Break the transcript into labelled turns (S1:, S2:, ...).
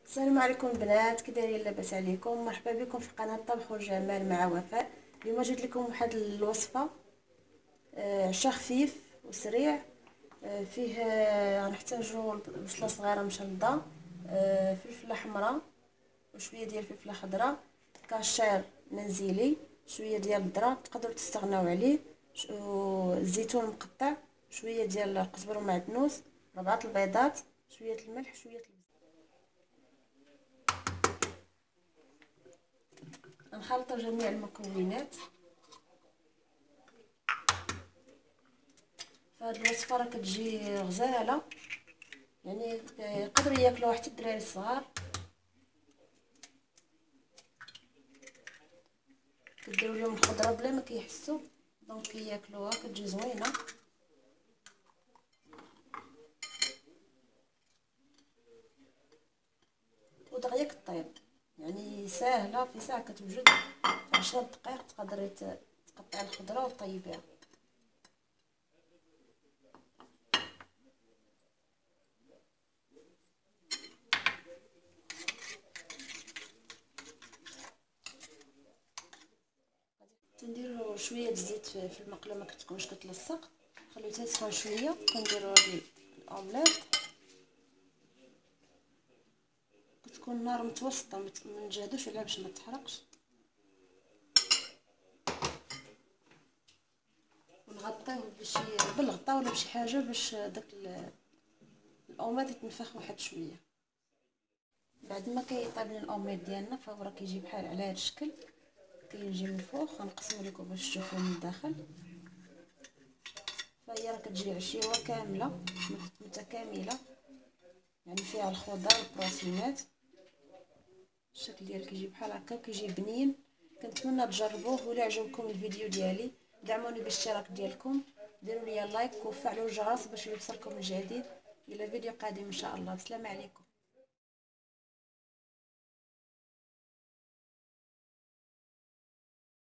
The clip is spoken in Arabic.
S1: السلام عليكم البنات، كي دايرين؟ لاباس عليكم؟ مرحبا بكم في قناه الطبخ والجمال مع وفاء. اليوم جبت لكم واحد الوصفه عشا خفيف وسريع. فيه غنحتاجو بصله صغيره مشلضه، فلفله حمراء وشويه ديال الفلفله خضراء، كاشير منزلي، شويه ديال الذره تقدروا تستغناو عليه، الزيتون مقطع، شويه ديال القزبر ومعدنوس، 4 البيضات، شويه الملح، شويه نخلط جميع المكونات. فهاد الوصفه راه كتجي غزاله، يعني يقدروا ياكلوها حتى الدراري الصغار. كديروا لهم الخضره بلا ما كيحسوا، دونك كياكلوها، كتجي زوينه. ودغيا كطيب، يعني ساهله، في ساعه كتوجد، في 10 دقائق تقدري تقطعي الخضره وطيبيها. تنديروا شويه الزيت في المقله، ما كتكونش كتلصق، خليوها تسخن شويه. كنديروا هذه الاومليط، كتكون النار متوسطه، ما نجهدوش عليها باش ما تحرقش، ونغطيوه بشي بالغطا ولا بشي حاجه باش داك الاوميط يتنفخ واحد شويه. بعد ما كيطيب لنا الاوميط ديالنا، فهو راه كيجي بحال على هذا الشكل، كيجي من الفوق. غنقسمو لكم باش تشوفوا من الداخل. فهي راه كتجي عشيوه كامله متكامله، يعني فيها الخضر والبروتينات. الشكل ديالو كيجي بحال هكا، كيجي بنين. كنتمنى تجربوه، ولا عجبكم الفيديو ديالي دعموني بالاشتراك ديالكم، ديروا لي لايك وفعلوا الجرس باش يوصلكم الجديد. الى فيديو قادم ان شاء الله. السلام عليكم.